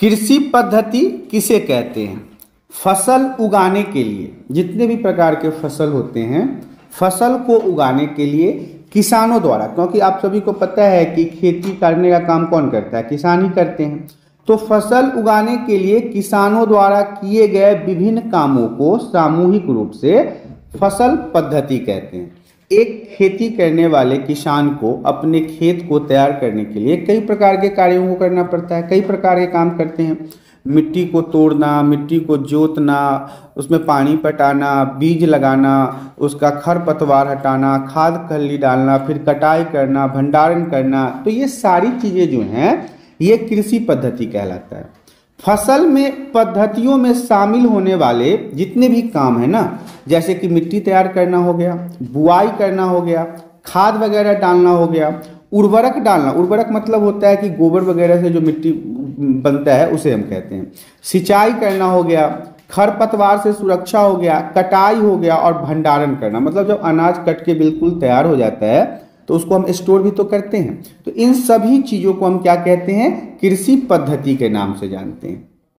कृषि पद्धति किसे कहते हैं? फसल उगाने के लिए, जितने भी प्रकार के फसल होते हैं, फसल को उगाने के लिए किसानों द्वारा, क्योंकि आप सभी को पता है कि खेती करने का काम कौन करता है? किसान ही करते हैं। तो फसल उगाने के लिए किसानों द्वारा किए गए विभिन्न कामों को सामूहिक रूप से फसल पद्धति कहते हैं। एक खेती करने वाले किसान को अपने खेत को तैयार करने के लिए कई प्रकार के कार्यों को करना पड़ता है, कई प्रकार के काम करते हैं। मिट्टी को तोड़ना, मिट्टी को जोतना, उसमें पानी पटाना, बीज लगाना, उसका खरपतवार हटाना, खाद खल्ली डालना, फिर कटाई करना, भंडारण करना, तो ये सारी चीज़ें जो हैं ये कृषि पद्धति कहलाता है। फसल में पद्धतियों में शामिल होने वाले जितने भी काम है ना, जैसे कि मिट्टी तैयार करना हो गया, बुआई करना हो गया, खाद वगैरह डालना हो गया, उर्वरक डालना, उर्वरक मतलब होता है कि गोबर वगैरह से जो मिट्टी बनता है उसे हम कहते हैं, सिंचाई करना हो गया, खरपतवार से सुरक्षा हो गया, कटाई हो गया और भंडारण करना, मतलब जब अनाज कट के बिल्कुल तैयार हो जाता है तो उसको हम स्टोर भी तो करते हैं। तो इन सभी चीज़ों को हम क्या कहते हैं? कृषि पद्धति के नाम से जानते हैं।